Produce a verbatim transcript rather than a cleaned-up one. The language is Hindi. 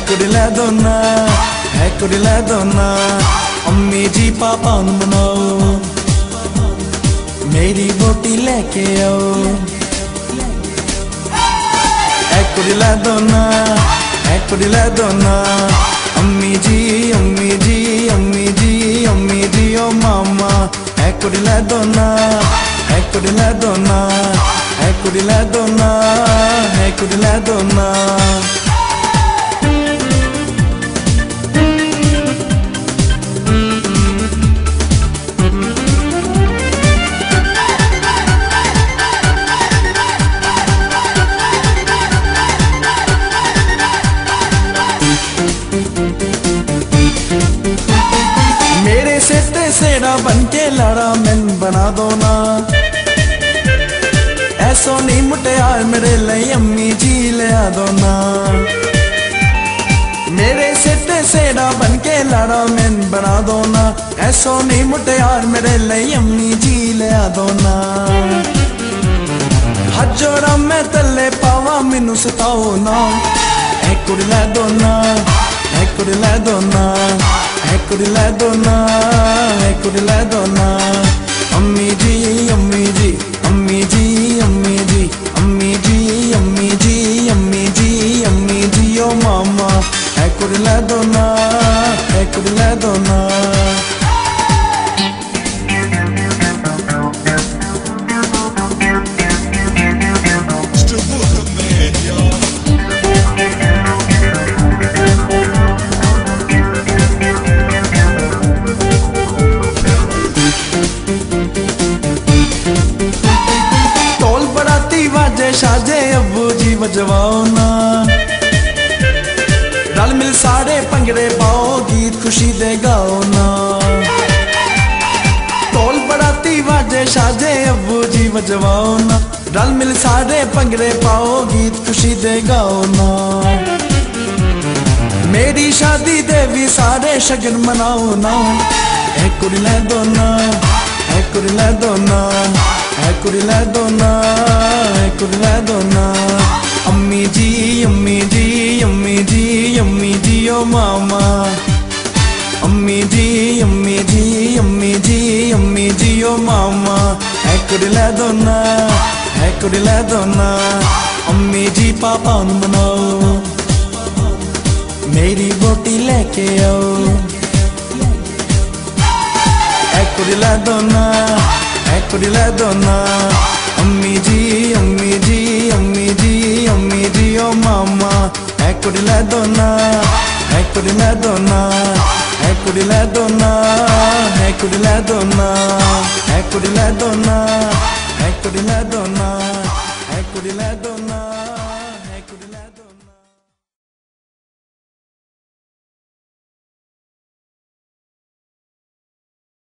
कुड़ी लै दो ना, है कुड़ी लै दो ना। अम्मी जी पापा नू मनाओ, मेरी वोटी लेके आओ। है कुड़ी लै दो ना, है कुड़ी लै दो ना। अम्मी जी अम्मी जी अम्मी जी अम्मी जी ओ मामा। है कुड़ी लै दो ना, है कुड़ी लै दो ना, है कुड़ी लै दो ना, है कुड़ी लै दो ना। मेरे सिर ते सेड़ा बन के लाड़ा मैन बना दो ना। ऐसो नहीं मुटियार मेरे लिए अम्मी जी लिया दो ना। मेरे सिर ते सेड़ा बन के लाड़ा मैन बना दो ना। ऐसो नहीं मुटियार मेरे लिए अम्मी जी लिया दो ना। हाथ जोड़ा मैं तले पावा मैनू सताओ ना। है कुड़ी लै दो ना, है कुड़ी लै दो ना, है कुड़ी लै दो ना, है कुड़ी लै दो ना। अम्मी जी अम्मी जी अम्मी जी अम्मी जी अम्मी जी अम्मी जी अम्मी जी अम्मी जी ओ मामा। है कुड़ी लै दो ना, है कुड़ी लै दो ना। शाजे अब्बू जी बजवाओ ना। रल मिल सारे भंगड़े पाओ, गीत खुशी दे गाओ ना। ढोल बराती बाजे शाजे अब्बू जी बजवाओ ना। रल मिल सारे भंगड़े पाओ, गीत खुशी दे गाओ ना। मेरी शादी दे भी सारे शगन मनाओ ना। है कुड़ी लै दो ना, है कुड़ी लै दो ना, है कुड़ी लै दो ना, है कुड़ी लै दो ना। अम्मी जी अम्मी जी अम्मी जी अम्मी जी ओ मामा। अम्मी जी अम्मी जी अम्मी जी अम्मी जी ओ मामा। है कुड़ी लै दो ना, है कुड़ी लै दो ना। अम्मी जी पापा नू मनाओ, मेरी वोटी लेके आओ। है कुड़ी लै दो ना, है कुड़ी लै दो ना। अम्मी जी अम्मी जी अम्मी जी अम्मी जी ओ मामा। है कुड़ी लै दो ना, है कुड़ी लै दो ना, है कुड़ी लै दो ना, है कुड़ी लै दो ना, है कुड़ी लै दो ना, है कुड़ी लै दो ना, है कुड़ी लै दो ना।